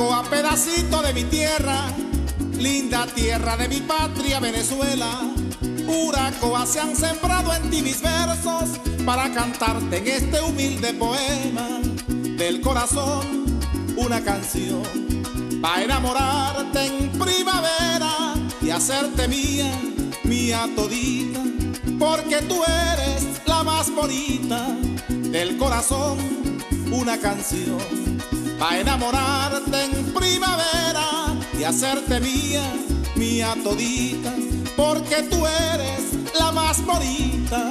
Uracoa, pedacito de mi tierra, linda tierra de mi patria, Venezuela. Uracoa, se han sembrado en ti mis versos para cantarte en este humilde poema. Del corazón una canción para enamorarte en primavera y hacerte mía, mía todita, porque tú eres la más bonita. Del corazón una canción para enamorarte en primavera y hacerte mía, mía todita, porque tú eres la más bonita.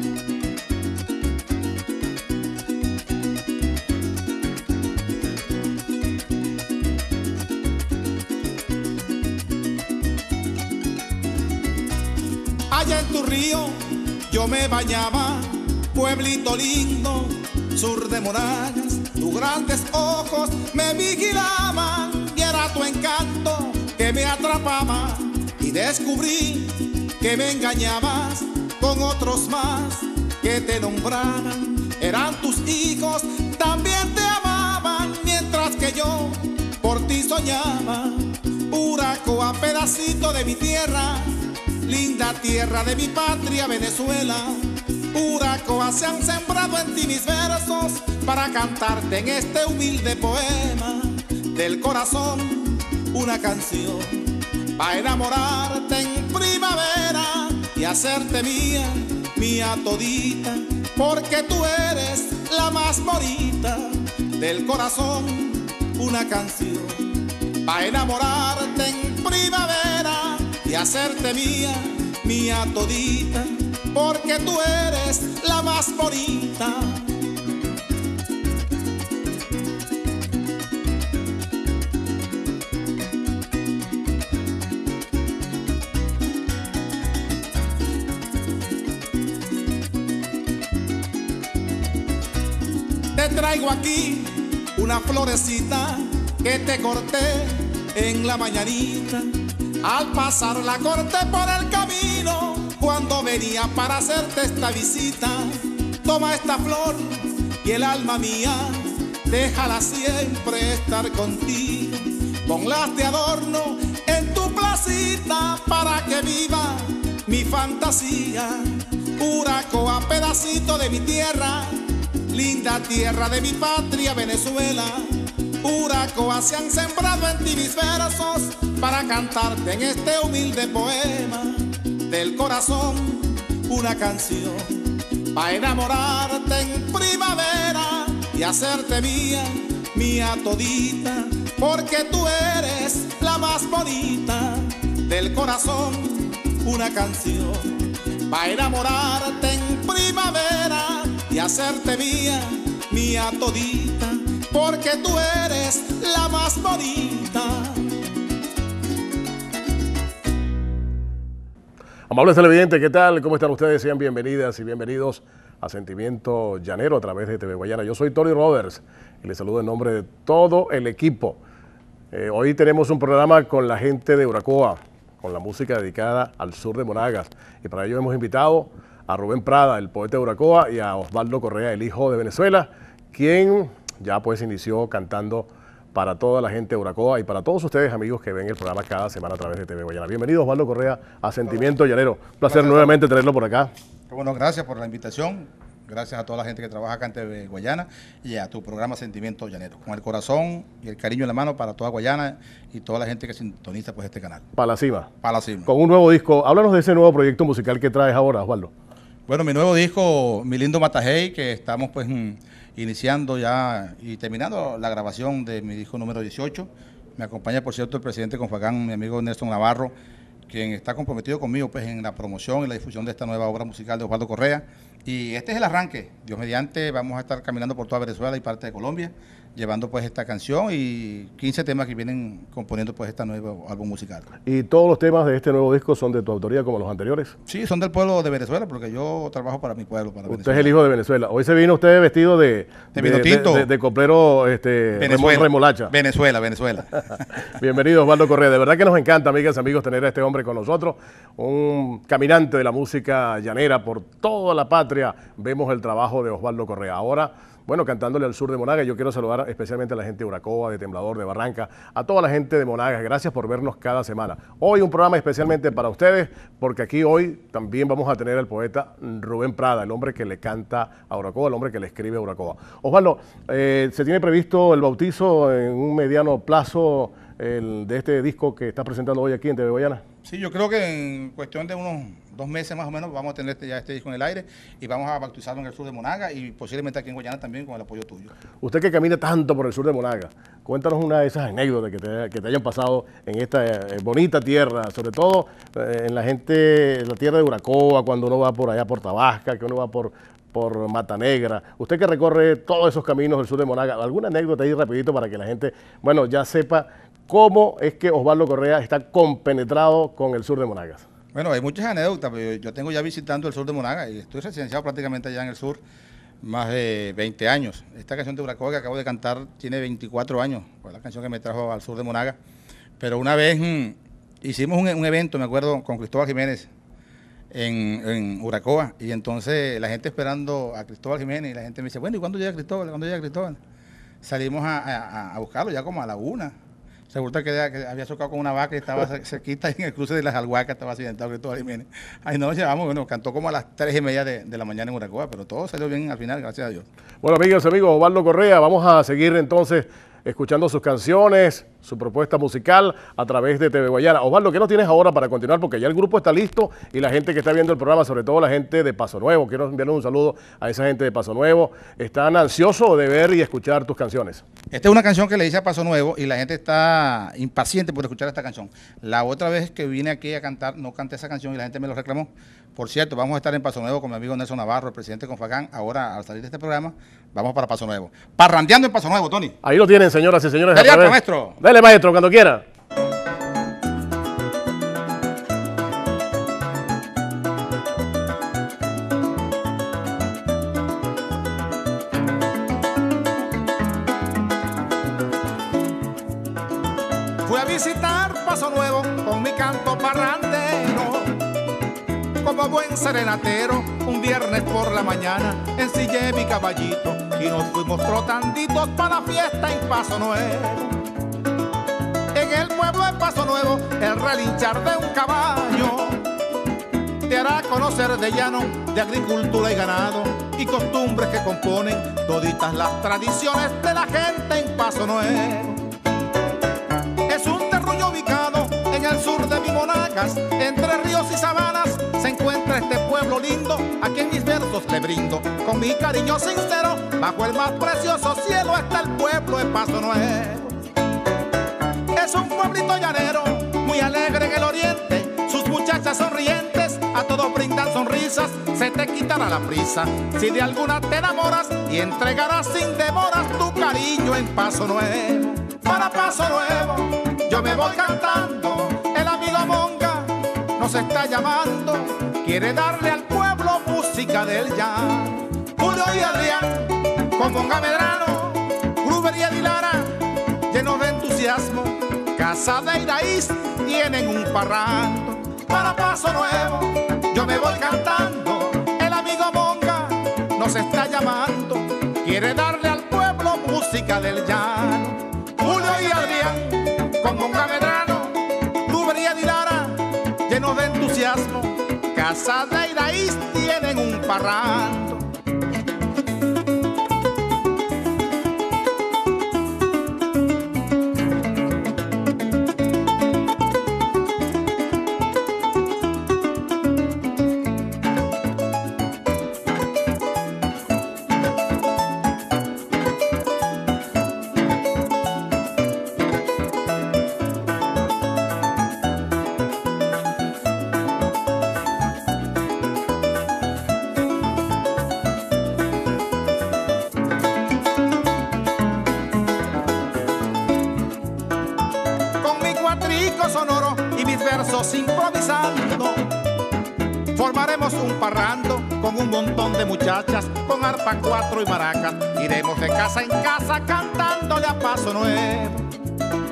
Allá en tu río yo me bañaba, pueblito lindo, sur de murallas, tus grandes ojos me vigilaban y era tu encanto que me atrapaba y descubrí que me engañabas con otros más que te nombraban. Eran tus hijos, también te amaban mientras que yo por ti soñaba. Uracoa, pedacito de mi tierra, linda tierra de mi patria, Venezuela. Uracoa, se han sembrado en ti mis versos para cantarte en este humilde poema. Del corazón una canción para enamorarte en primavera y hacerte mía, mía todita, porque tú eres la más bonita. Del corazón una canción para enamorarte en primavera y hacerte mía, mía todita, porque tú eres la más bonita. Te traigo aquí una florecita que te corté en la mañanita. Al pasar la corté por el camino cuando venía para hacerte esta visita. Toma esta flor y el alma mía, déjala siempre estar contigo. Ponlas de adorno en tu placita para que viva mi fantasía. Uracoa, pedacito de mi tierra, linda tierra de mi patria, Venezuela. Uracoa, se han sembrado en ti mis versos para cantarte en este humilde poema. Del corazón una canción para enamorarte en primavera y hacerte mía, mía todita, porque tú eres la más bonita. Del corazón una canción para enamorarte en primavera y hacerte mía, mía todita, porque tú eres la más bonita. Amables televidentes, ¿qué tal? ¿Cómo están ustedes? Sean bienvenidas y bienvenidos a Sentimiento Llanero a través de TV Guayana. Yo soy Tony Roberts y les saludo en nombre de todo el equipo. Hoy tenemos un programa con la gente de Uracoa, con la música dedicada al sur de Monagas. Y para ello hemos invitado a Rubén Prada, el poeta de Uracoa, y a Osvaldo Correa, el hijo de Venezuela, quien ya pues inició cantando para toda la gente de Uracoa y para todos ustedes, amigos, que ven el programa cada semana a través de TV Guayana. Bienvenido, Osvaldo Correa, a Sentimiento Llanero. Un placer nuevamente tenerlo por acá. Bueno, gracias por la invitación. Gracias a toda la gente que trabaja acá en TV Guayana y a tu programa Sentimiento Llanero. Con el corazón y el cariño en la mano para toda Guayana y toda la gente que sintoniza pues este canal. Para la cima. Para la cima. Con un nuevo disco. Háblanos de ese nuevo proyecto musical que traes ahora, Osvaldo. Bueno, mi nuevo disco, Mi Lindo Matajey, que estamos pues iniciando ya y terminando la grabación de mi disco número 18. Me acompaña, por cierto, el presidente Confagán, mi amigo Nelson Navarro, quien está comprometido conmigo pues en la promoción y la difusión de esta nueva obra musical de Osvaldo Correa. Y este es el arranque. Dios mediante, vamos a estar caminando por toda Venezuela y parte de Colombia, llevando pues esta canción y 15 temas que vienen componiendo pues este nuevo álbum musical. ¿Y todos los temas de este nuevo disco son de tu autoría como los anteriores? Sí, son del pueblo de Venezuela, porque yo trabajo para mi pueblo, para Usted Venezuela. es el hijo de Venezuela. Hoy se vino usted vestido de vino tinto. de coplero remolacha. Venezuela. Bienvenido, Osvaldo Correa. De verdad que nos encanta, amigas y amigos, tener a este hombre con nosotros, un caminante de la música llanera por toda la patria. Vemos el trabajo de Osvaldo Correa. Ahora bueno, cantándole al sur de Monagas. Yo quiero saludar especialmente a la gente de Uracoa, de Temblador, de Barranca, a toda la gente de Monagas. Gracias por vernos cada semana. Hoy un programa especialmente para ustedes, porque aquí hoy también vamos a tener al poeta Rubén Prada, el hombre que le canta a Uracoa, el hombre que le escribe a Uracoa. Osvaldo, ¿se tiene previsto el bautizo en un mediano plazo de este disco que está presentando hoy aquí en TV Guayana? Sí, yo creo que en cuestión de unos 2 meses más o menos vamos a tener ya este disco en el aire y vamos a bautizarlo en el sur de Monagas y posiblemente aquí en Guayana también con el apoyo tuyo. Usted que camina tanto por el sur de Monagas, cuéntanos una de esas anécdotas que te hayan pasado en esta bonita tierra, sobre todo en la tierra de Uracoa, cuando uno va por allá por Tabasca, que uno va por Mata Negra. Usted que recorre todos esos caminos del sur de Monagas, ¿alguna anécdota ahí rapidito para que la gente, bueno, ya sepa cómo es que Osvaldo Correa está compenetrado con el sur de Monagas? Bueno, hay muchas anécdotas, pero yo tengo ya visitando el sur de Monagas y estoy residenciado prácticamente allá en el sur más de 20 años. Esta canción de Uracoa que acabo de cantar tiene 24 años, fue la canción que me trajo al sur de Monagas. Pero una vez hicimos un evento, me acuerdo, con Cristóbal Jiménez en Uracoa, y entonces la gente esperando a Cristóbal Jiménez y la gente me dice, bueno, ¿y cuándo llega Cristóbal? ¿Cuándo llega Cristóbal? Salimos a buscarlo ya como a la 1. Resulta que había chocado con una vaca y estaba cerquita en el cruce de las Alhuacas, estaba accidentado Cristóbal Jiménez. Ahí nos llevamos, bueno, cantó como a las 3:30 de la mañana en Uracoa, pero todo salió bien al final, gracias a Dios. Bueno, amigos, Osvaldo Correa, vamos a seguir entonces escuchando sus canciones, su propuesta musical a través de TV Guayana. Osvaldo, ¿qué nos tienes ahora para continuar? Porque ya el grupo está listo y la gente que está viendo el programa, sobre todo la gente de Paso Nuevo, quiero enviarle un saludo a esa gente de Paso Nuevo, están ansiosos de ver y escuchar tus canciones. Esta es una canción que le hice a Paso Nuevo y la gente está impaciente por escuchar esta canción. La otra vez que vine aquí a cantar, no canté esa canción y la gente me lo reclamó. Por cierto, vamos a estar en Paso Nuevo con mi amigo Nelson Navarro, el presidente de Confagán. Ahora, al salir de este programa, vamos para Paso Nuevo. Parrandeando en Paso Nuevo, Tony. Ahí lo tienen, señoras y señores. Dale, maestro. Dale, maestro, cuando quiera. Fui a visitar Paso Nuevo con mi canto parrandero. Como buen serenatero, un viernes por la mañana ensillé mi caballito y nos fuimos trotanditos para la fiesta en Paso Nuevo. En el pueblo de Paso Nuevo, el relinchar de un caballo te hará conocer de llano, de agricultura y ganado y costumbres que componen toditas las tradiciones de la gente en Paso Nuevo. Es un terruño ubicado en el sur de mi Monagas, entre ríos y sabanas se encuentra este pueblo lindo, a quien mis versos le brindo con mi cariño sincero. Bajo el más precioso cielo está el pueblo de Paso Nuevo. Es un pueblito llanero, muy alegre en el oriente, sus muchachas sonrientes a todos brindan sonrisas. Se te quitará la prisa si de alguna te enamoras y entregarás sin demoras tu cariño en Paso Nuevo. Para Paso Nuevo yo me voy cantando, el amigo Monga nos está llamando, quiere darle al pueblo música del llano. Julio y Adrián con Monga Medrano, Gruber y Edilara, llenos de entusiasmo, Casada y Raíz tienen un parrando. Para Paso Nuevo yo me voy cantando, el amigo Monga nos está llamando, quiere darle al pueblo música del llano. Julio y Adrián con Monga Medrano, Gruber y Edilara, llenos de entusiasmo, Casada y Raíz tienen un parrando. Sonoro y mis versos improvisando, formaremos un parrando con un montón de muchachas, con arpa, cuatro y maracas. Iremos de casa en casa cantándole a Paso Nuevo.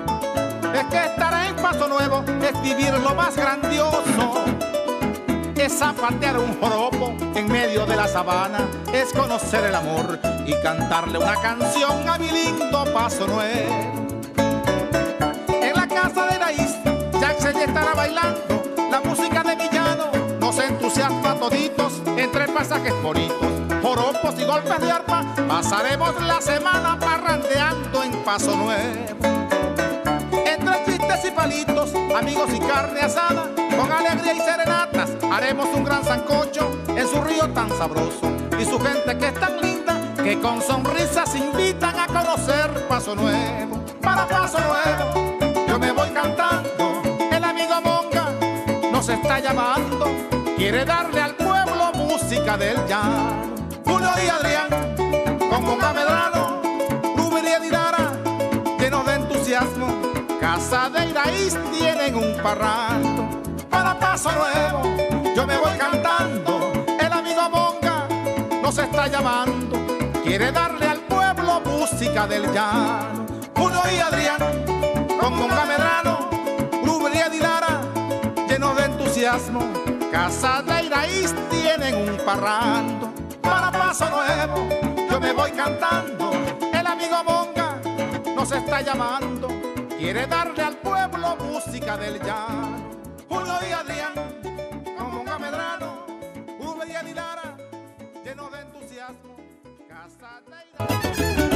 Es que estar en Paso Nuevo es vivir lo más grandioso, es zapatear un joropo en medio de la sabana es conocer el amor y cantarle una canción a mi lindo Paso Nuevo. En la casa de Iraíz, Jackson ya estará bailando la música de Villano. Nos entusiasma a toditos entre pasajes bonitos, joropos y golpes de arpa. Pasaremos la semana parrandeando en Paso Nuevo. Entre chistes y palitos, amigos y carne asada, con alegría y serenatas haremos un gran sancocho en su río tan sabroso y su gente que es tan linda que con sonrisas invitan a conocer Paso Nuevo. Para Paso Nuevo yo me voy cantando, el amigo Monga nos está llamando, quiere darle al pueblo música del llano. Julio y Adrián con Monga Medrano, Rubén y Edinara llenos de entusiasmo, Casa de Iraíz tienen un parrando. Para Paso Nuevo yo me voy cantando, el amigo Monga nos está llamando, quiere darle al pueblo música del llano. Julio y Adrián con Monga Medrano, Rubén y Edinara llenos de entusiasmo, Casa de Iraíz tienen un parrando. Para Paso Nuevo yo me voy cantando, el amigo Monga nos está llamando, quiere darle al pueblo música del llano. Julio y Adrián con Monga Medrano, Rubén y Edinara llenos de entusiasmo, Casa de Iraíz.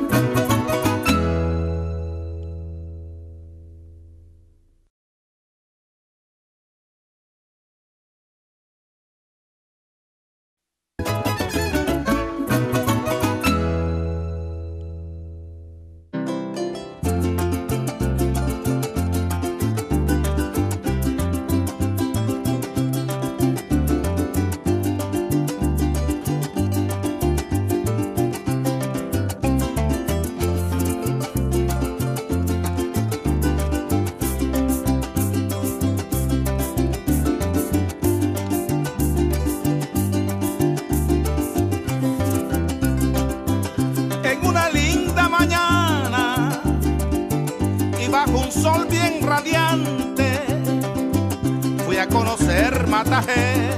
Sol bien radiante fui a conocer Matajé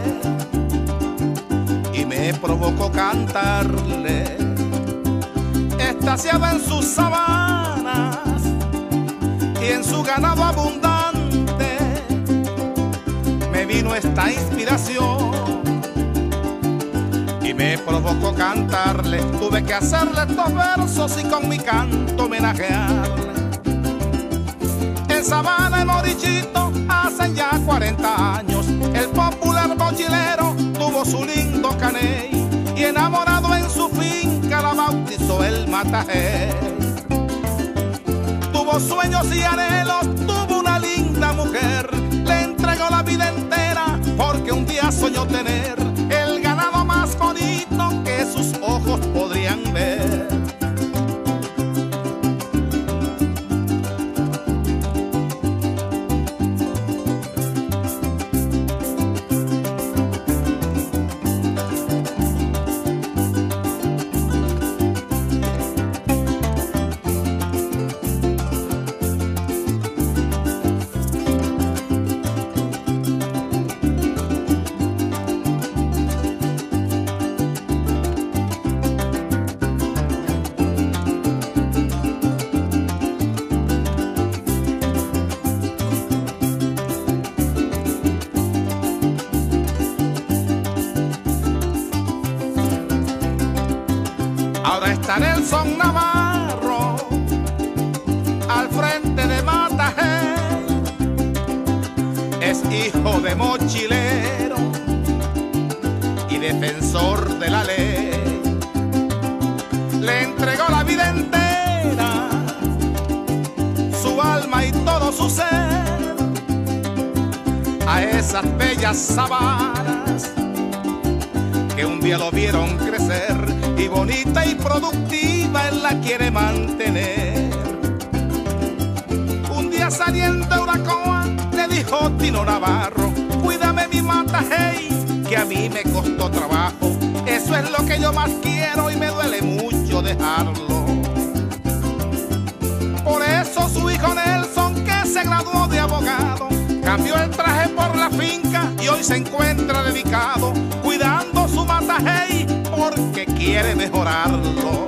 y me provocó cantarle, extasiado en sus sabanas y en su ganado abundante, me vino esta inspiración y me provocó cantarle. Tuve que hacerle estos versos y con mi canto homenajearle. En Sabana y Morichito hacen ya 40 años, el popular mochilero tuvo su lindo caney y enamorado en su finca la bautizó el Matajé. Tuvo sueños y anhelos, tuvo una linda mujer, le entregó la vida entera porque un día soñó tener el ganado más bonito que sus ojos podrían ver. Nelson Navarro al frente de Matajé, es hijo de mochilero y defensor de la ley. Le entregó la vida entera, su alma y todo su ser a esas bellas sabanas que un día lo vieron crecer, y bonita y productiva él la quiere mantener. Un día saliendo de Uracoa le dijo Tino Navarro: cuídame mi Matajé, que a mí me costó trabajo, eso es lo que yo más quiero y me duele mucho dejarlo. Por eso su hijo Nelson, que se graduó de abogado, cambió el traje por la finca y hoy hoy se encuentra dedicado, cuidando su Matajey, porque quiere mejorarlo.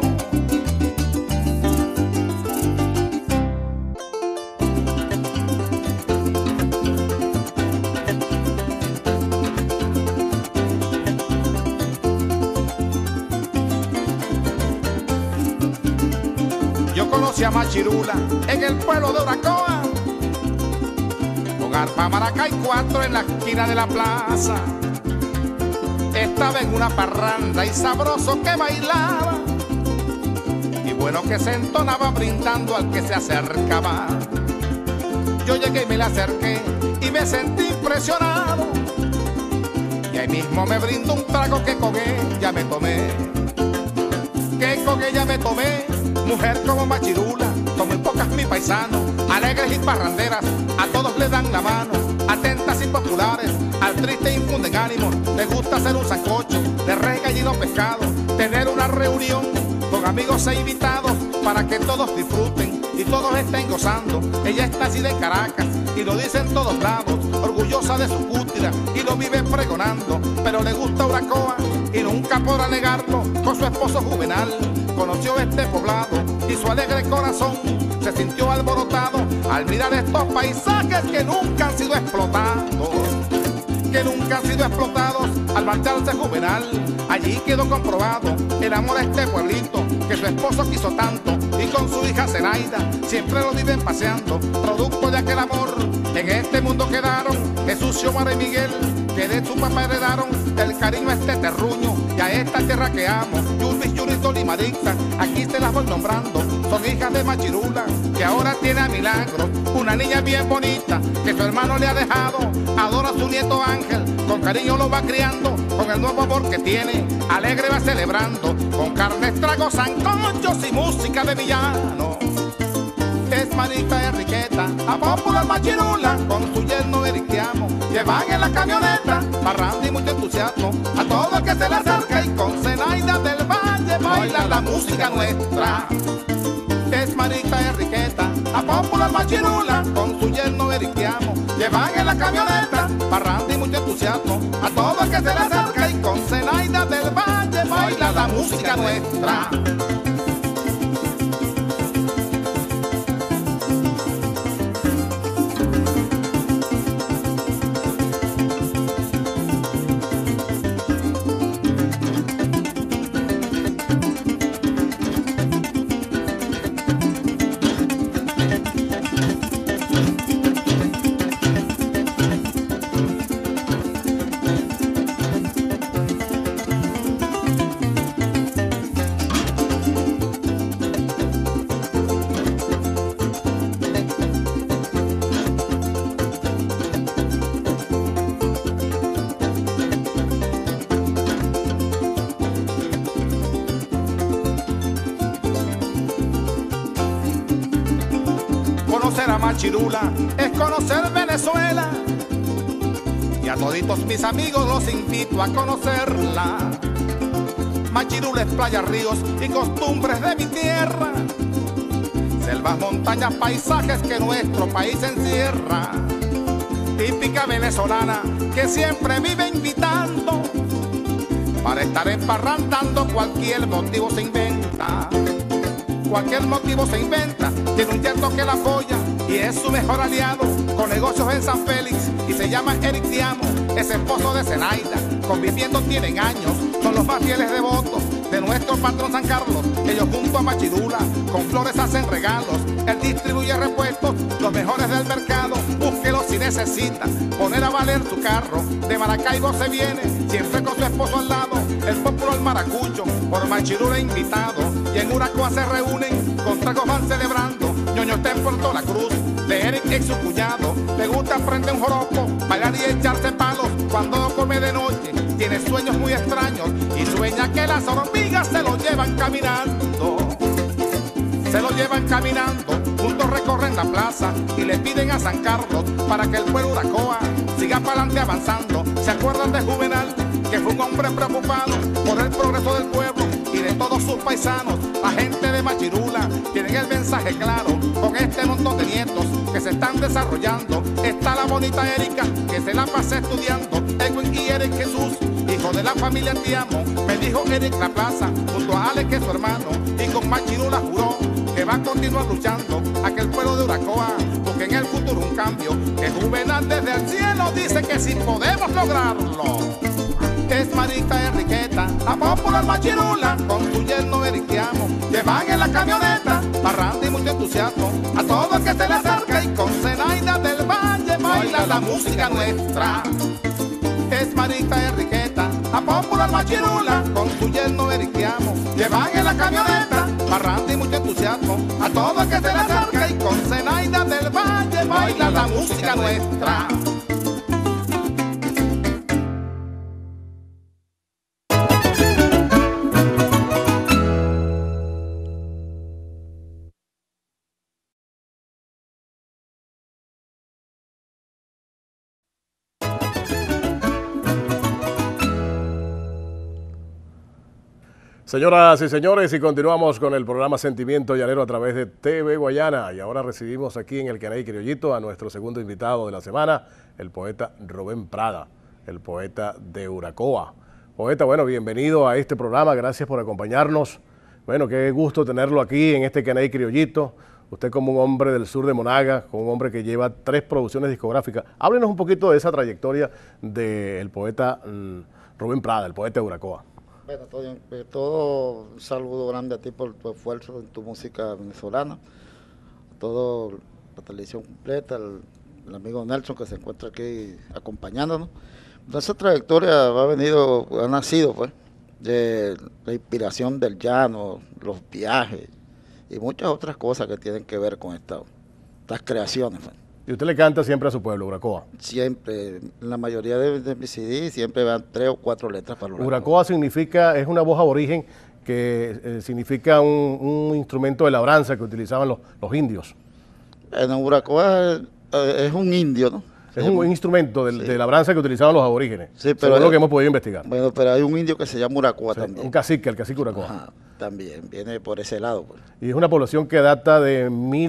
Yo conocí a Machirula en el pueblo de Uracoa, con arpa, maraca y cuatro en la esquina de la plaza. Estaba en una parranda y sabroso que bailaba, y bueno que se entonaba brindando al que se acercaba. Yo llegué y me le acerqué y me sentí impresionado, y ahí mismo me brindó un trago que con ella me tomé. Que con ella me tomé, mujer como Machirula, son muy pocas mi paisano, alegres y parranderas, a todos le dan la mano, atentas y populares, al triste infunden ánimo, le gusta hacer un sancocho, de res, gallina o pescado, tener una reunión con amigos e invitados, para que todos disfruten y todos estén gozando. Ella está así de Caracas y lo dice en todos lados, orgullosa de su cútira y lo vive pregonando, pero le gusta Uracoa y nunca podrá negarlo. Con su esposo Juvenal conoció este poblado y su alegre corazón se sintió alborotado al mirar estos paisajes que nunca han sido explotados, al marcharse Juvenal. Allí quedó comprobado el amor a este pueblito que su esposo quiso tanto, y con su hija Zenaida siempre lo viven paseando, producto de aquel amor. En este mundo quedaron Jesús, Xiomara y Miguel, que de su papá heredaron el cariño a este terruño y a esta tierra que amo. Yurbis, Yurito, Limaricta, aquí te las voy nombrando, son hijas de Machirula, que ahora tiene a Milagros, una niña bien bonita que su hermano le ha dejado. Adora a su nieto Ángel, con cariño lo va criando, con el nuevo amor que tiene, alegre va celebrando, con carnes, tragos, sancochos y música de villano. Es Marita Enriqueta, a popular Machirula, con su yerno Eriquiamo, llevan en la camioneta, parranda y mucho entusiasmo, a todo el que se le acerca, y con Zenaida del Valle baila la música nuestra. Es Marita Enriqueta, a popular Machirula, con su yerno Eriquiamo, llevan en la camioneta, parranda y mucho entusiasmo, a todo el que se le acerca, y con Zenaida del Valle baila la música nuestra. Conocer a Machirula es conocer Venezuela, y a toditos mis amigos los invito a conocerla. Machirula es playa, ríos y costumbres de mi tierra, selvas, montañas, paisajes que nuestro país encierra. Típica venezolana que siempre vive invitando, para estar emparrandando cualquier motivo se inventa. Cualquier motivo se inventa, tiene un yerno que la apoya y es su mejor aliado, con negocios en San Félix, y se llama Eriquiamo, es esposo de Zenaida, conviviendo tienen años, son los más fieles devotos de nuestro patrón San Carlos. Ellos junto a Machirula con flores hacen regalos, él distribuye repuestos, los mejores del mercado, búsquelo si necesita poner a valer su carro. De Maracaibo se viene, siempre con su esposo al lado, el popular maracucho, por Machirula invitado, y en Uracoa se reúnen, con tragos van celebrando. Ñoño está en Puerto La Cruz, de Eric ex su cuñado, le gusta prender un joropo, bailar y echarse palos, cuando come de noche, tiene sueños muy extraños, y sueña que las hormigas se lo llevan caminando. Se lo llevan caminando, juntos recorren la plaza y le piden a San Carlos para que el pueblo Uracoa siga para adelante avanzando. ¿Se acuerdan de Juvenal, que fue un hombre preocupado por el progreso del pueblo y de todos sus paisanos? La gente de Machirula tienen el mensaje claro, con este montón de nietos que se están desarrollando. Está la bonita Erika, que se la pasa estudiando. Edwin y Eric Jesús, hijo de la familia Te Amo. Me dijo Eric La Plaza, junto a Alex, que es su hermano, y con Machirula juró que va a continuar luchando a que el pueblo de Uracoa busque en el futuro un cambio. Que Juvenal desde el cielo dice que sí podemos lograrlo. Es Marita Enriqueta, la popular Machirula, con su yerno Eric Te Amo. Llevan en la camioneta, parranda y mucho entusiasmo, a todo el que se le acerca, y con Zenaida del Valle baila la música nuestra. Es Marita Enriqueta, la popular Machirula, con su yerno Eric Te Amo. Llevan en la camioneta, parranda y mucho entusiasmo, a todo el que se le acerca, y con Zenaida del Valle baila la música nuestra. Señoras y señores, y continuamos con el programa Sentimiento Llanero a través de TV Guayana. Y ahora recibimos aquí en el Caney Criollito a nuestro segundo invitado de la semana, el poeta Rubén Prada, el poeta de Uracoa. Poeta, bueno, bienvenido a este programa, gracias por acompañarnos. Bueno, qué gusto tenerlo aquí en este Caney Criollito. Usted como un hombre del sur de Monagas, como un hombre que lleva 3 producciones discográficas. Háblenos un poquito de esa trayectoria del poeta Rubén Prada, el poeta de Uracoa. Bueno, todo un saludo grande a ti por tu esfuerzo en tu música venezolana, a todo la televisión completa, el amigo Nelson que se encuentra aquí acompañándonos. Esa trayectoria ha nacido pues de la inspiración del llano, los viajes y muchas otras cosas que tienen que ver con estas creaciones. Pues. ¿Y usted le canta siempre a su pueblo, Uracoa? Siempre, en la mayoría de mis CD siempre van 3 o 4 letras para Uracoa. Uracoa significa, es una voz aborigen que significa un instrumento de labranza que utilizaban los indios. En Uracoa es un indio, ¿no? Es un instrumento de labranza que utilizaban los aborígenes, sí, pero según lo que hemos podido investigar. Bueno, pero hay un indio que se llama Uracoa también. Un cacique, el cacique Uracoa. Ajá, también, viene por ese lado. Pues. Y es una población que data de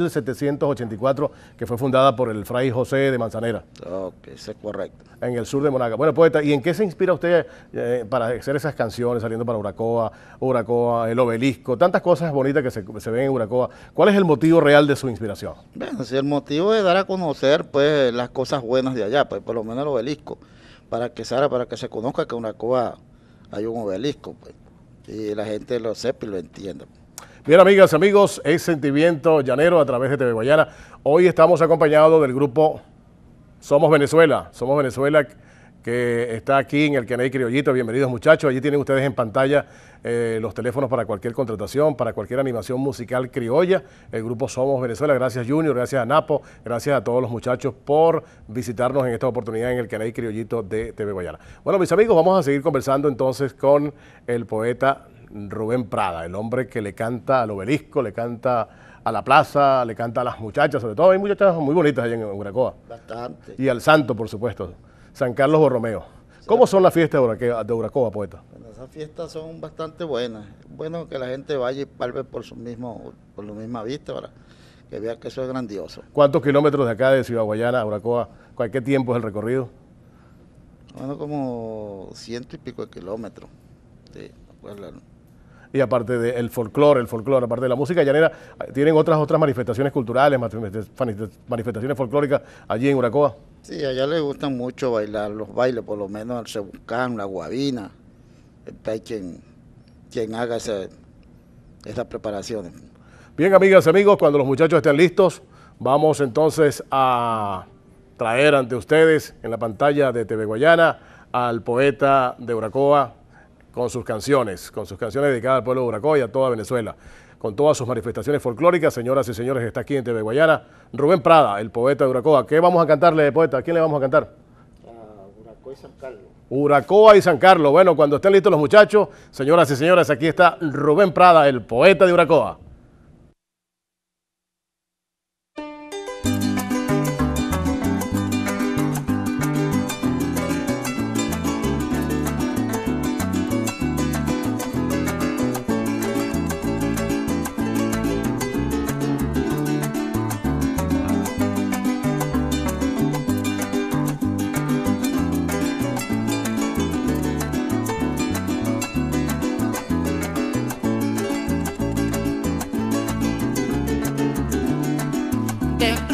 1784, que fue fundada por el fray José de Manzanera. Ok, eso es correcto. En el sur de Monagas. Bueno, poeta, ¿y en qué se inspira usted para hacer esas canciones, saliendo para Uracoa, el obelisco, tantas cosas bonitas que se ven en Uracoa? ¿Cuál es el motivo real de su inspiración? Bueno, si el motivo es dar a conocer pues las cosas buenas de allá, pues por lo menos el obelisco, para que se conozca que en Uracoa hay un obelisco, pues, y la gente lo sepa y lo entienda. Bien, amigas y amigos, es Sentimiento Llanero a través de TV Guayana. Hoy estamos acompañados del grupo Somos Venezuela, que está aquí en el Caney Criollito. Bienvenidos, muchachos. Allí tienen ustedes en pantalla los teléfonos para cualquier contratación, para cualquier animación musical criolla. El grupo Somos Venezuela. Gracias, Junior, gracias a Napo, gracias a todos los muchachos por visitarnos en esta oportunidad en el Caney Criollito de TV Guayana. Bueno, mis amigos, vamos a seguir conversando entonces con el poeta Rubén Prada, el hombre que le canta al obelisco, le canta a la plaza, le canta a las muchachas, sobre todo hay muchachas muy bonitas allá en Uracoa. Bastante. Y al santo, por supuesto, San Carlos Borromeo. ¿Cómo son las fiestas de Uracoa, poeta? Bueno, esas fiestas son bastante buenas. Bueno que la gente vaya y palpe por la misma vista, para que vea que eso es grandioso. ¿Cuántos kilómetros de acá de Ciudad Guayana a Uracoa? ¿Qué tiempo es el recorrido? Bueno, como 100 y pico de kilómetros. Sí, y aparte del folclore, aparte de la música llanera, ¿tienen otras manifestaciones culturales, manifestaciones folclóricas allí en Uracoa? Sí, allá les gustan mucho bailar los bailes, por lo menos el cebucán, la guabina. Hay quien haga esas preparaciones. Bien, amigas y amigos, cuando los muchachos estén listos, vamos entonces a traer ante ustedes en la pantalla de TV Guayana al poeta de Uracoa, con sus canciones dedicadas al pueblo de Uracoa y a toda Venezuela, con todas sus manifestaciones folclóricas. Señoras y señores, está aquí en TV Guayana Rubén Prada, el poeta de Uracoa. ¿Qué vamos a cantarle, poeta? ¿A quién le vamos a cantar? A Uracoa y San Carlos. Uracoa y San Carlos. Bueno, cuando estén listos los muchachos, señoras y señores, aquí está Rubén Prada, el poeta de Uracoa.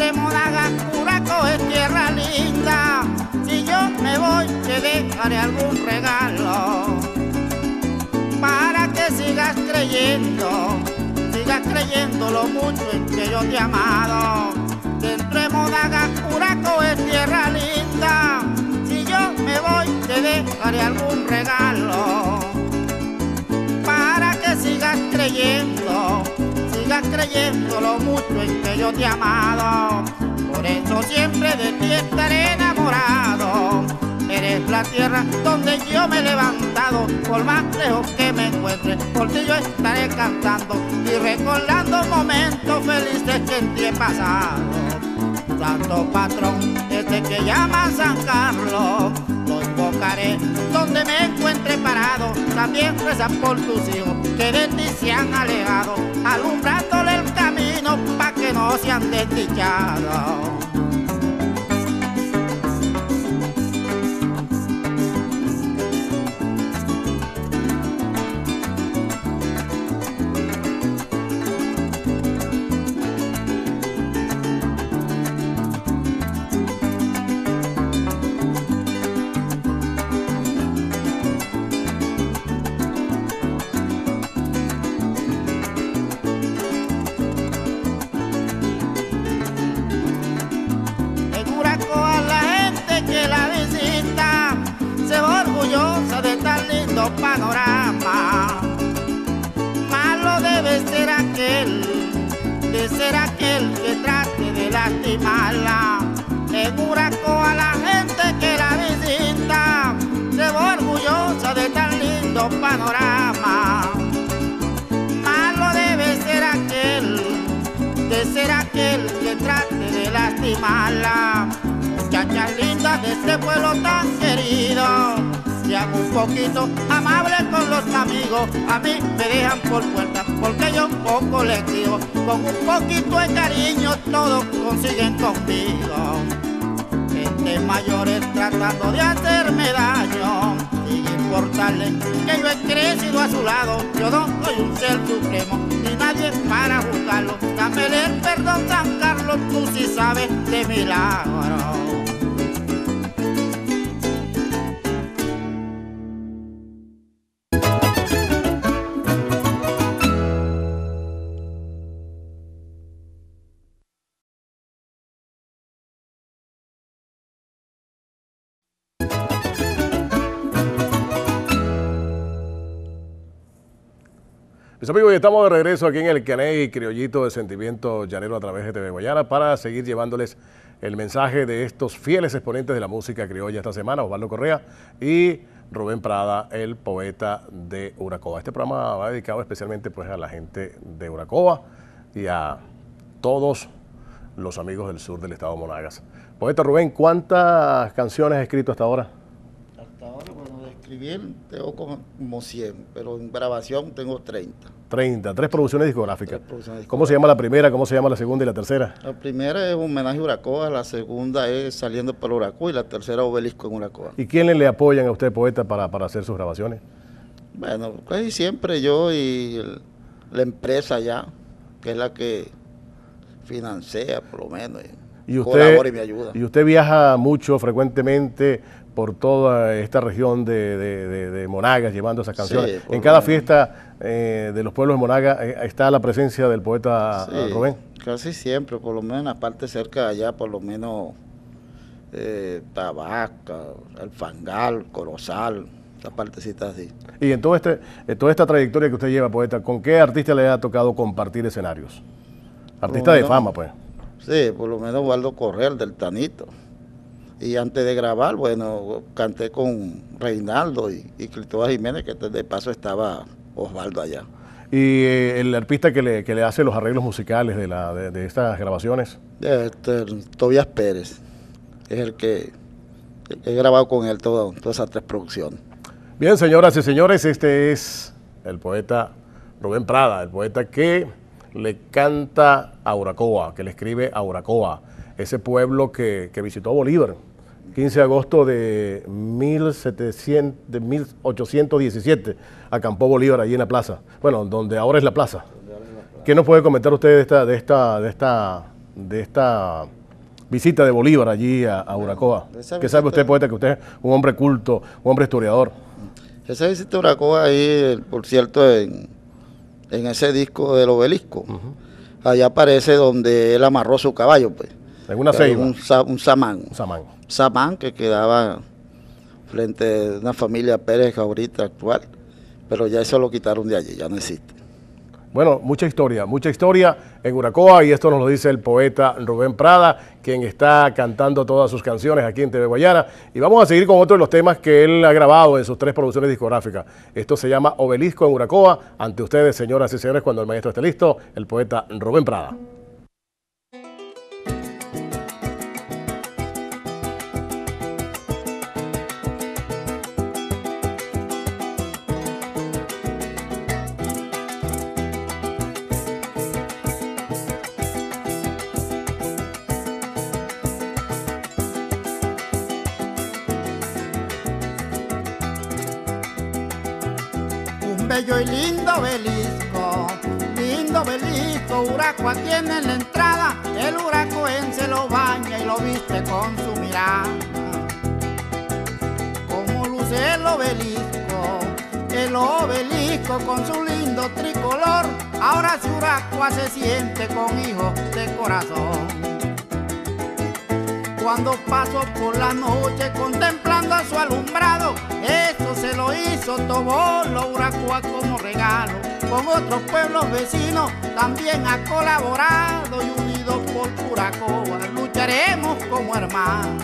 entre Monagas, Uraco es tierra linda. Si yo me voy, te dejaré algún regalo para que sigas creyendo lo mucho en que yo te he amado. Que entre Monagas, Uraco es tierra linda. Si yo me voy, te dejaré algún regalo para que sigas creyendo lo mucho en que yo te he amado. Por eso siempre de ti estaré enamorado. Eres la tierra donde yo me he levantado. Por más lejos que me encuentre, por ti yo estaré cantando y recordando momentos felices que en ti he pasado. Santo patrón, desde que llama San Carlos, lo invocaré donde me encuentre parado. También reza por tus hijos que de ti se han alejado, alumbrándole el camino pa' que no sean desdichados. Panorama, malo debe ser aquel que trate de lastimarla. En Uraco a la gente que la visita se va orgullosa de tan lindo panorama. Malo debe ser aquel que trate de lastimarla. Muchachas lindas de este pueblo tan querido, sean un poquito amables con los amigos. A mí me dejan por puerta porque yo un poco les digo. Con un poquito de cariño todos consiguen conmigo. Gente mayores tratando de hacerme daño, sin importarle que yo he crecido a su lado. Yo no soy un ser supremo ni nadie para juzgarlo. Dámele el perdón, San Carlos, tú sí sabes de milagro. Mis amigos, estamos de regreso aquí en el Caney Criollito de Sentimiento Llanero a través de TV Guayana para seguir llevándoles el mensaje de estos fieles exponentes de la música criolla esta semana, Osvaldo Correa y Rubén Prada, el poeta de Uracoa. Este programa va dedicado especialmente pues a la gente de Uracoa y a todos los amigos del sur del estado de Monagas. Poeta Rubén, ¿cuántas canciones has escrito hasta ahora? Hasta ahora, bueno, de escribir tengo como 100, pero en grabación tengo 30. 30, 3 producciones discográficas. 3 producciones ¿Cómo se llama la primera, cómo se llama la segunda y la tercera? La primera es Homenaje a Uracoa, la segunda es Saliendo por Uracoa y la tercera Obelisco en Uracoa. ¿Y quiénes le apoyan a usted, poeta, para hacer sus grabaciones? Bueno, casi siempre yo y la empresa ya, que es la que financia por lo menos, y usted, colabora y me ayuda. Y usted viaja mucho, frecuentemente, por toda esta región de Monagas, llevando esas canciones. Sí, en cada fiesta de los pueblos de Monagas está la presencia del poeta Rubén. Casi siempre, por lo menos en la parte cerca de allá, por lo menos Tabasca, El Fangal, Corozal, esa partecita así. Y en toda esta trayectoria que usted lleva, poeta, ¿con qué artista le ha tocado compartir escenarios? Artista de fama, pues. Sí, por lo menos Osvaldo Correa, el del Tanito. Y antes de grabar, bueno, canté con Reinaldo y Cristóbal Jiménez, que de paso estaba Osvaldo allá. ¿Y el artista que le hace los arreglos musicales de estas grabaciones? Tobias Pérez, es el que he grabado con él todas esas 3 producciones. Bien, señoras y señores, este es el poeta Rubén Prada, el poeta que le canta a Uracoa, que le escribe a Uracoa, ese pueblo que visitó Bolívar, 15 de agosto de 1817, acampó Bolívar allí en la plaza, bueno, donde ahora es la plaza. ¿Qué nos puede comentar usted de esta de esta visita de Bolívar allí a Uracoa? ¿Qué sabe usted, poeta, que usted es un hombre culto, un hombre historiador? Esa visita a Uracoa ahí, por cierto, en ese disco del Obelisco, allá aparece donde él amarró su caballo, pues. En una ceiba. Un samán. Un samán. Samán que quedaba frente a una familia Pérez ahorita actual, pero ya eso lo quitaron de allí, ya no existe. Bueno, mucha historia en Uracoa, y esto nos lo dice el poeta Rubén Prada, quien está cantando todas sus canciones aquí en TV Guayana. Y vamos a seguir con otro de los temas que él ha grabado en sus 3 producciones discográficas. Esto se llama Obelisco en Uracoa. Ante ustedes, señoras y señores, cuando el maestro esté listo, el poeta Rubén Prada. Bello y lindo obelisco, Uracoa tiene la entrada, el uracoense lo baña y lo viste con su mirada. Como luce el obelisco con su lindo tricolor, ahora si Uracoa se siente con hijos de corazón. Cuando paso por la noche contemplando a su alumbrado, esto se lo hizo Tobolo Uracoa como regalo. Con otros pueblos vecinos también ha colaborado, y unidos por Uracoa lucharemos como hermanos.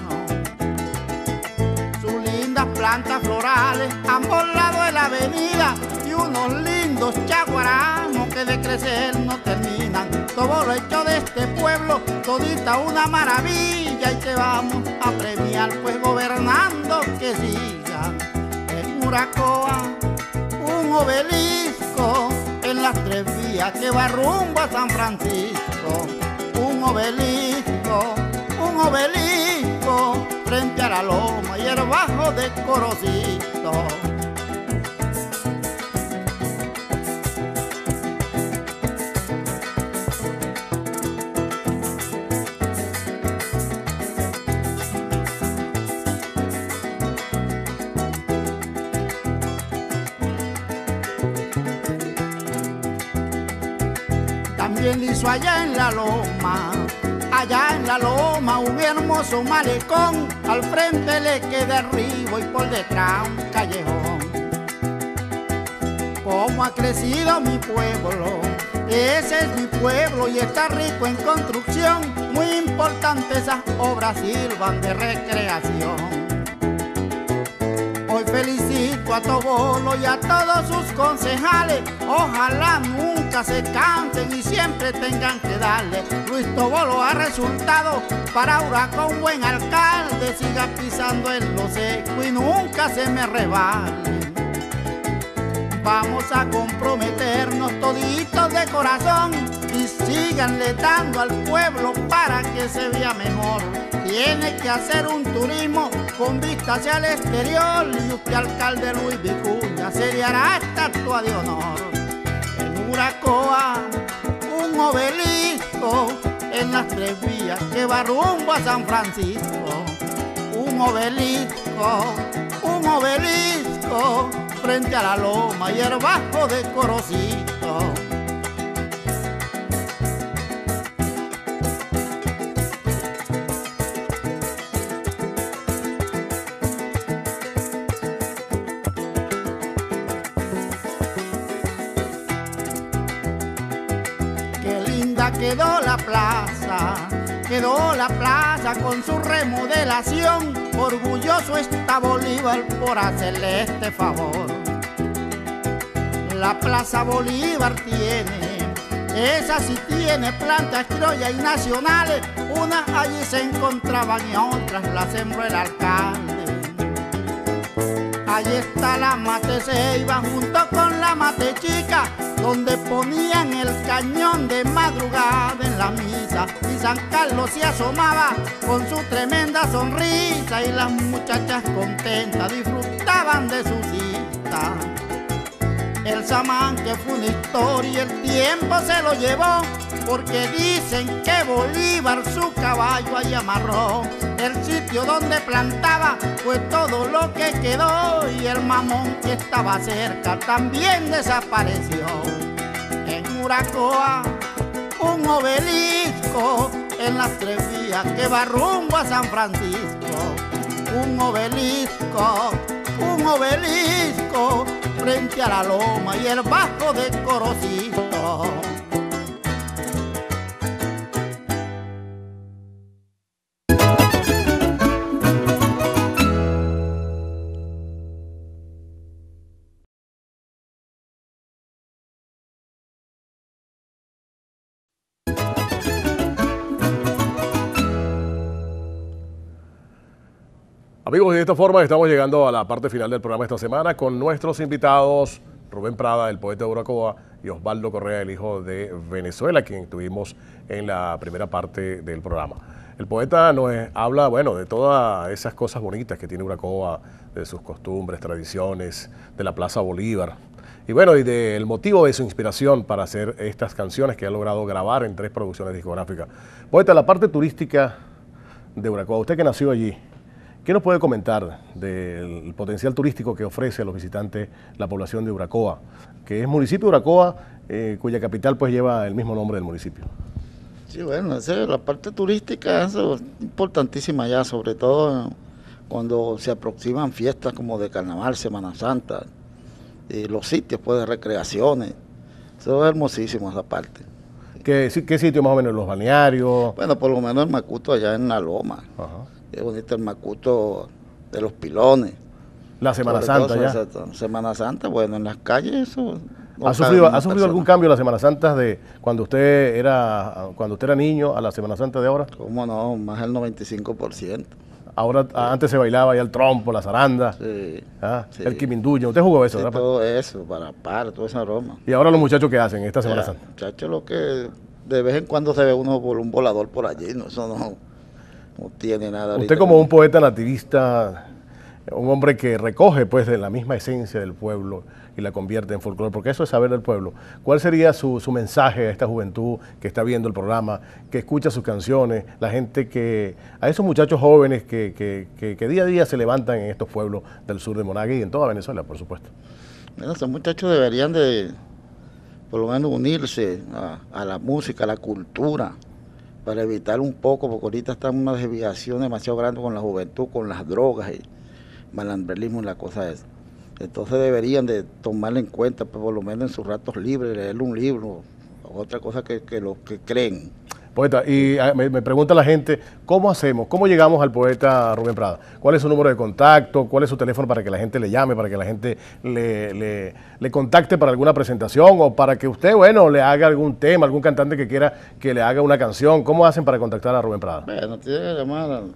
Sus lindas plantas florales, ambos lados de la avenida, y unos lindos chaguaramos que de crecer no terminan. Todo lo hecho de este pueblo, todita una maravilla, y te vamos a premiar, pues gobernando que siga. En Uracoa, un obelisco en las 3 vías que va rumbo a San Francisco. Un obelisco frente a la loma y el bajo de Corocito. También hizo allá en la loma, un hermoso malecón, al frente le queda el río y por detrás un callejón. Cómo ha crecido mi pueblo, ese es mi pueblo y está rico en construcción, muy importante esas obras sirvan de recreación. Hoy felicito a Tobolo y a todos sus concejales, ojalá nunca se cansen y siempre tengan que darle. Luis Tobolo ha resultado para Uracoa un buen alcalde, siga pisando en lo seco y nunca se me resbale. Vamos a comprometernos toditos de corazón y síganle dando al pueblo para que se vea mejor. Tiene que hacer un turismo con vista hacia el exterior, y usted, alcalde Luis Vicuña, se le hará estatua de honor. En Uracoa, un obelisco en las 3 vías que va rumbo a San Francisco. Un obelisco frente a la loma y el bajo de Corocito. Quedó la plaza con su remodelación, orgulloso está Bolívar por hacerle este favor. La Plaza Bolívar esa sí tiene plantas criollas y nacionales, unas allí se encontraban y otras las sembró el alcalde. Allí está la Mate Ceiba junto con la Mate Chica, donde ponían el cañón de madrugada en la misa, y San Carlos se asomaba con su tremenda sonrisa, y las muchachas contentas disfrutaban de su cita. El samán que fue una historia y el tiempo se lo llevó, porque dicen que Bolívar su caballo allí amarró. El sitio donde plantaba fue todo lo que quedó, y el mamón que estaba cerca también desapareció. En Uracoa, un obelisco en las 3 vías que va rumbo a San Francisco. Un obelisco frente a la loma y el bajo de Corocito. Amigos, y de esta forma estamos llegando a la parte final del programa esta semana con nuestros invitados Rubén Prada, el poeta de Uracoa, y Osvaldo Correa, el hijo de Venezuela, quien tuvimos en la primera parte del programa. El poeta nos habla, bueno, de todas esas cosas bonitas que tiene Uracoa, de sus costumbres, tradiciones, de la Plaza Bolívar, y bueno, y del motivo de su inspiración para hacer estas canciones que ha logrado grabar en 3 producciones discográficas. Poeta, la parte turística de Uracoa, usted que nació allí, ¿qué nos puede comentar del potencial turístico que ofrece a los visitantes la población de Uracoa, que es municipio de Uracoa, cuya capital pues lleva el mismo nombre del municipio? Sí, bueno, la parte turística es importantísima ya, sobre todo cuando se aproximan fiestas como de Carnaval, Semana Santa, y los sitios pues de recreaciones. Eso es hermosísimo esa parte. ¿Qué sitio más o menos? ¿Los balnearios? Bueno, por lo menos el Macuto allá en la Loma. Ajá. Es bonito el Macuto de los Pilones. La Semana Santa ya. Semana Santa, bueno, en las calles eso. ¿Ha sufrido algún cambio la Semana Santa de cuando usted era niño a la Semana Santa de ahora? ¿Cómo no? Más del 95%. Ahora, sí. Antes se bailaba ya el trompo, la zaranda, sí, sí. El quiminduño. ¿Usted jugó eso? Sí, ¿verdad? todo eso, para toda esa broma. ¿Y ahora los muchachos qué hacen esta Semana Santa? Muchachos, lo que de vez en cuando se ve uno por un volador por allí, no, eso no tiene nada. Usted como un poeta nativista, un hombre que recoge pues de la misma esencia del pueblo y la convierte en folclore, porque eso es saber del pueblo. ¿Cuál sería su mensaje a esta juventud que está viendo el programa, que escucha sus canciones, la gente a esos muchachos jóvenes que día a día se levantan en estos pueblos del sur de Monaga y en toda Venezuela, por supuesto? Bueno, esos muchachos deberían de, por lo menos, unirse a la música, a la cultura, para evitar un poco, porque ahorita están una desviación demasiado grande con la juventud, con las drogas y malandrelismo y la cosa esa. Entonces deberían de tomarlo en cuenta, pues, por lo menos en sus ratos libres, leerle un libro, o otra cosa que los que creen. Poeta, y me pregunta la gente, ¿cómo hacemos? ¿Cómo llegamos al poeta Rubén Prada? ¿Cuál es su número de contacto? ¿Cuál es su teléfono para que la gente le llame, para que la gente le contacte para alguna presentación o para que usted, bueno, le haga algún tema, algún cantante que quiera que le haga una canción? ¿Cómo hacen para contactar a Rubén Prada? Bueno, tiene que llamar al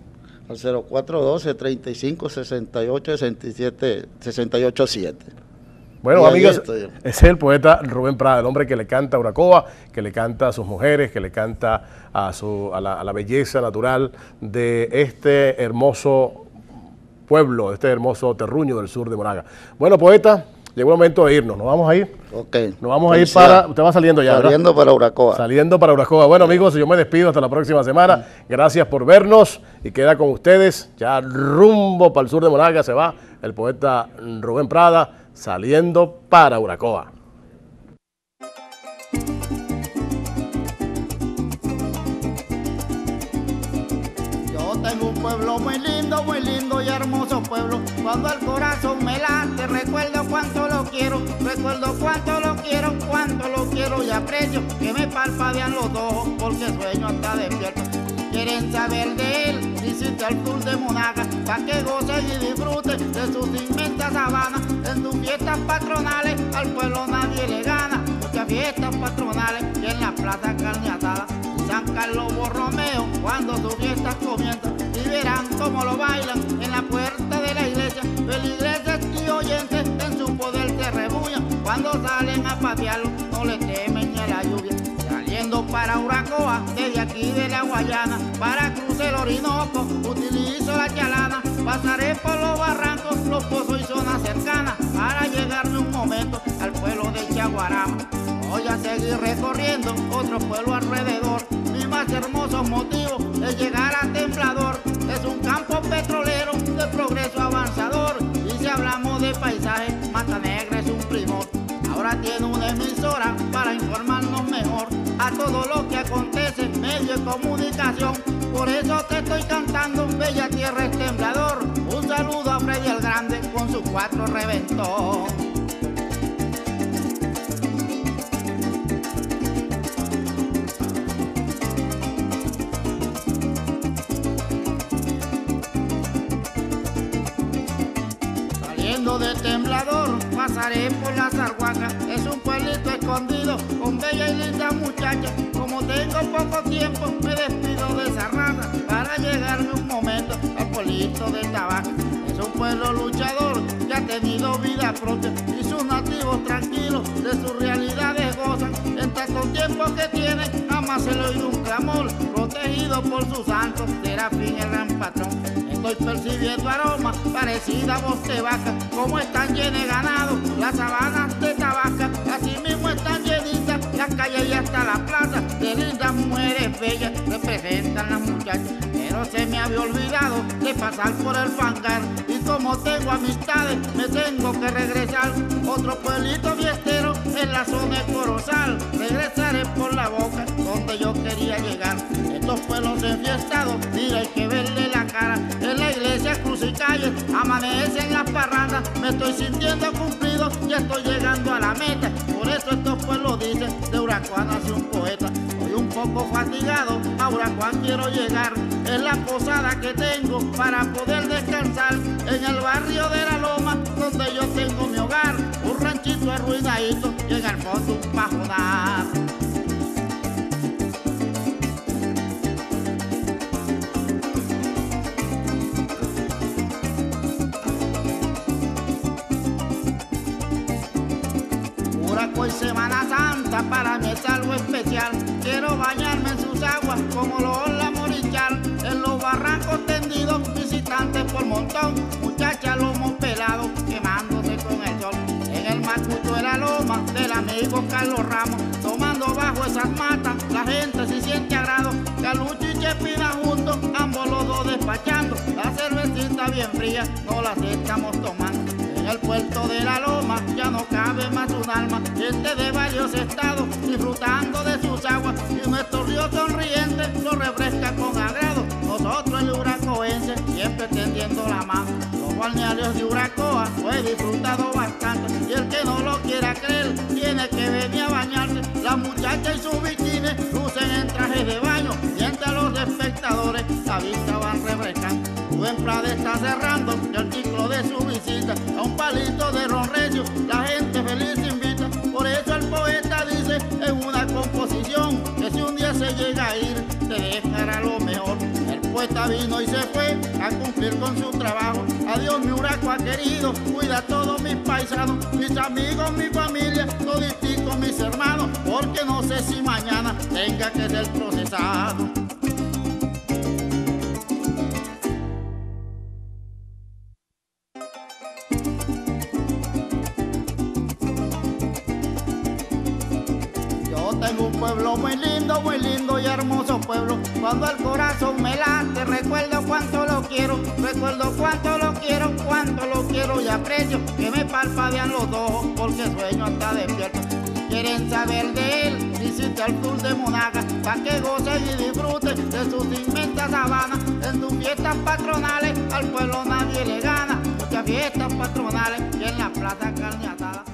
0412-35-68-67. Bueno, amigas, ese es el poeta Rubén Prada, el hombre que le canta a Uracoa, que le canta a sus mujeres, que le canta a la belleza natural de este hermoso pueblo, de este hermoso terruño del sur de Monaga. Bueno, poeta, llegó el momento de irnos. ¿Nos vamos a ir? Ok. Nos vamos a ir para... Usted va saliendo ya, saliendo, ¿verdad? Para Uracoa. Saliendo para Uracoa. Bueno, amigos, yo me despido hasta la próxima semana. Gracias por vernos y queda con ustedes. Ya rumbo para el sur de Monaga se va el poeta Rubén Prada, saliendo para Uracoa. Yo tengo un pueblo muy lindo y hermoso pueblo. Cuando el corazón me late, recuerdo cuánto lo quiero, cuánto lo quiero y aprecio, que me parpadean los ojos porque sueño hasta despierto. Quieren saber de él, visite al sur de Monaga, pa' que gocen y disfruten de sus inmensas sabanas. En sus fiestas patronales al pueblo nadie le gana, muchas fiestas patronales y en la plaza carne asada. San Carlos Borromeo, cuando sus fiestas comienzan, y verán cómo lo bailan en la puerta de la iglesia. Feligreses y oyentes en su poder se rebullan, cuando salen a patearlo no le temen ni a la lluvia. Saliendo para Uracoa, desde aquí de la Guayana, para cruzar el Orinoco, utilizo la chalana. Pasaré por los barrancos, los pozos y zonas cercanas, para llegarme un momento al pueblo de Chaguarama. Voy a seguir recorriendo viendo otro pueblo alrededor. Mi más hermoso motivo es llegar a Temblador. Es un campo petrolero de progreso avanzador. Y si hablamos de paisaje, Mata Negra es un primor. Ahora tiene una emisora para informarnos mejor a todo lo que acontece en medio de comunicación. Por eso te estoy cantando, bella tierra es Temblador. Un saludo a Freddy el Grande con sus 4 reventón. De Temblador pasaré por la Zarhuaca. Es un pueblito escondido con bella y linda muchacha. Como tengo poco tiempo me despido de esa raza para llegarme un momento al pueblito de Tabaca. Es un pueblo luchador que ha tenido vida propia y sus nativos tranquilos de sus realidades gozan. En tanto tiempo que tiene jamás se le oído un clamor, protegido por sus santos Serafín el gran patrón. Estoy percibiendo aromas parecidas a voz de vaca, como están llenas de ganado las sabanas de Tabaca. Así mismo están llenitas las calles y hasta la plaza de lindas mujeres bellas representan las muchachas. Pero se me había olvidado de pasar por el Fangar y como tengo amistades me tengo que regresar. Otro pueblito fiestero en la zona de Corozal. Regresaré por La Boca donde yo quería llegar. Estos pueblos enfiestados, mira hay que verle la cara. En la iglesia, cruz y calles, amanecen las parrandas. Me estoy sintiendo cumplido, ya estoy llegando a la meta. Por eso estos pueblos dicen, de Uracuán nace un poeta. Hoy un poco fatigado, a Uracuán quiero llegar. Es la posada que tengo para poder descansar. En el barrio de La Loma, donde yo tengo mi hogar. Un ranchito arruinadito y en el fondo un pajonal. Hoy Semana Santa para mí es algo especial. Quiero bañarme en sus aguas como lo Orla Morichal. En los barrancos tendidos, visitantes por montón. Muchachas lomos pelados, quemándose con el sol. En el macuto de La Loma, del amigo Carlos Ramos. Tomando bajo esas matas, la gente se siente agrado. Calucho y Chepina juntos, ambos los dos despachando. La cervecita bien fría, no las estamos tomando. En el puerto de La Loma ya no cabe más un alma, gente de varios estados disfrutando de sus aguas y nuestro río sonriente lo refresca con agrado. Nosotros el uracoense siempre tendiendo la mano. Los balnearios de Uracoa lo he disfrutado bastante y el que no lo quiera creer tiene que venir a bañarse. Las muchachas y sus bikinis lucen en trajes de baño mientras los espectadores la vista van refrescando. Rubén Prade está cerrando el ciclo de su visita a un palito de ron recio, la gente feliz invita. Por eso el poeta dice en una composición que si un día se llega a ir, te dejará lo mejor. El poeta vino y se fue a cumplir con su trabajo. Adiós mi Uracoa querido, cuida a todos mis paisanos, mis amigos, mi familia, toditico mis hermanos, porque no sé si mañana tenga que ser procesado. Tengo un pueblo muy lindo y hermoso pueblo. Cuando el corazón me late, recuerdo cuánto lo quiero, recuerdo cuánto lo quiero y aprecio que me parpadean los ojos porque sueño hasta despierto. Quieren saber de él, visita al sur de Monaga, pa' que gocen y disfruten de sus inmensas sabanas. En sus fiestas patronales al pueblo nadie le gana, muchas fiestas patronales y en la plaza carne asada.